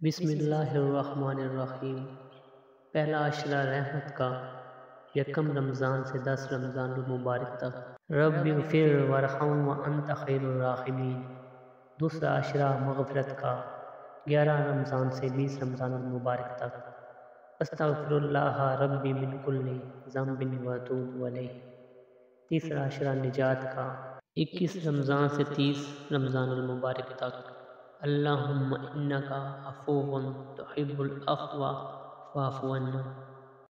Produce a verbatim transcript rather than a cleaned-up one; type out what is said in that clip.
बिस्मिल्लाहिर्रहमानिर्रहीम। पहला अशरा रहमत का, यकम रमज़ान से दस रमज़ान मुबारक तक। रब्बिग़फिर वरहम व अंत खैरुर राहिमीन। दूसरा अशरा मग़फ़िरत का, ग्यारह रमज़ान से बीस रमज़ान मुबारक तक। अस्तग़फिरुल्लाह रब्बी मिन कुल्लि ज़ंबिन व अतूबु अलैह। तीसरा अशरा निजात का, इक्कीस रमज़ान से तीस रमज़ान मुबारक तक। अल्लाहुम्मा इन्नका अफ़ुव्वुन तुहिब्बुल अफ़्व फ़अफ़ु अन्ना।